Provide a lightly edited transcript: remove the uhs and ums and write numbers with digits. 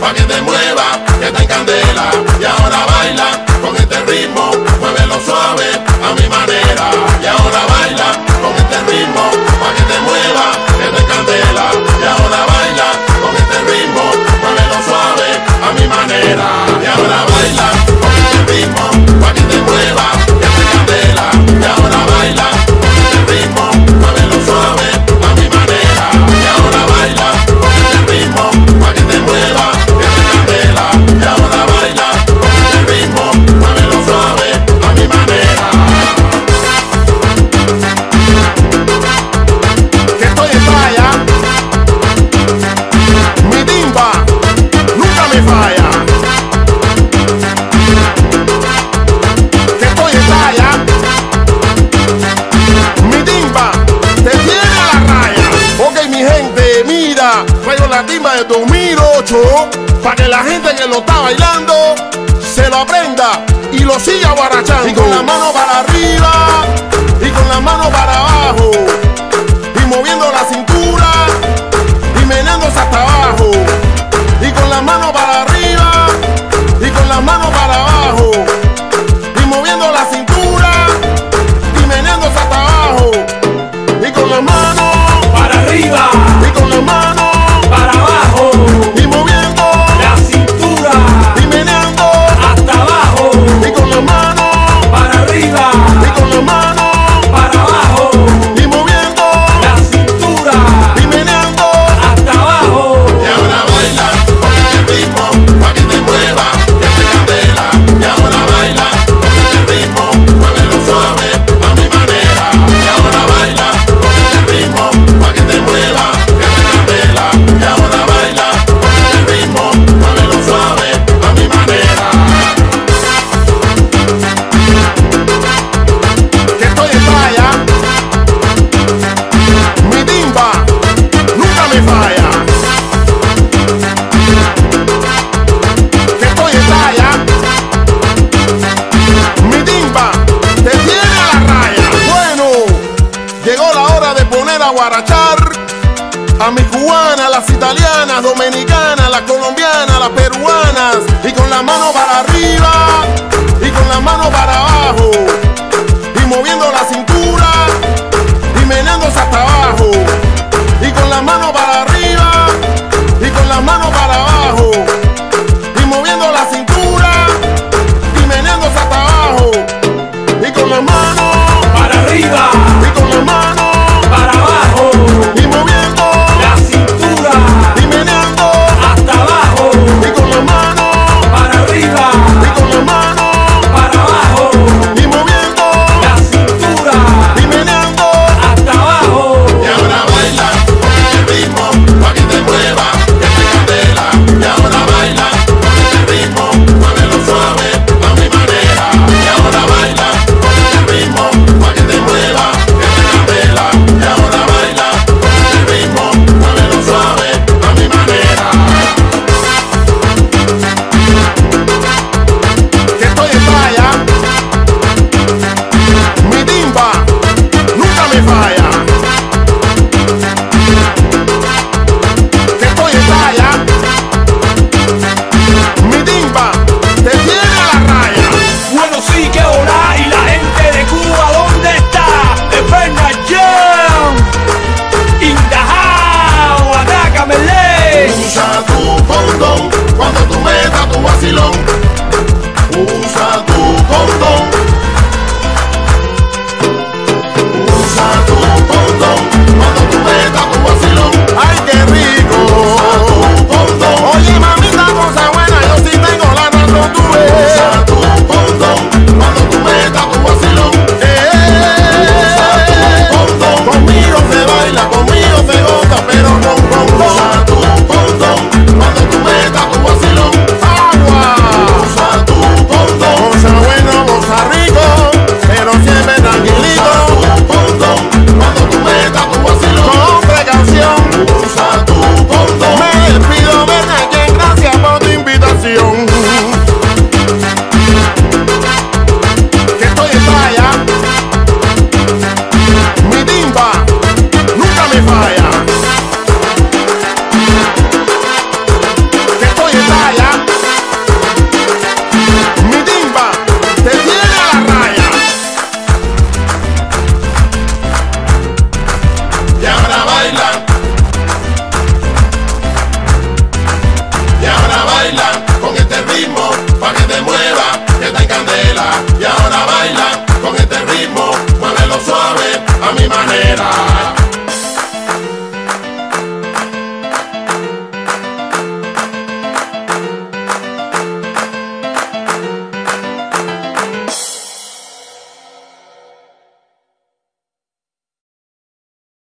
pa' que te mueva, que te encandela. Y ahora baila con este ritmo, muévelo suave a mi manera. Y ahora baila con este ritmo, pa' que te mueva, que te encandela. Y ahora baila con este ritmo, muévelo suave a mi manera. Y ahora baila con este ritmo, pa' que te mueva, que te encandela. Y ahora baila con este ritmo, muévelo suave a mi manera. Y ahora baila con este ritmo, pa' que te mueva, que te encandela. Y ahora baila con este ritmo, muévelo suave a mi manera. Que estoy en playa, mi timba nunca me falla. Que estoy en playa, mi timba te tiene a la raya. Ok, mi gente, mira, traigo la timba del 2008 para que la gente que lo está bailando se lo aprenda y lo siga guarachando. Y con la mano para arriba y con la mano para abajo, y moviendo la cintura y meneándose hasta abajo, y con la mano para arriba y con la mano para abajo, y moviendo la cintura y meneándose hasta abajo, y con la mano para arriba y con la mano para abajo, y moviendo la cintura y meneando, hasta abajo, y con la mano para arriba y con la mano para abajo, y moviendo la cintura y meneando. hasta abajo. Y ahora baila con este ritmo, pa' que te mueva, que te candela. Y ahora baila con este ritmo, muévelo suave a mi manera. Y ahora baila con este ritmo, pa' que te mueva, que te candela. Y ahora baila con este ritmo, muévelo suave a mi manera. Que estoy en playa, mi timba nunca me falla. Que estoy en playa, mi timba te tiene a la raya. Bueno, llegó la hora de poner a guarachar a mis cubanas, las italianas, dominicanas, las colombianas, las peruanas, y con la mano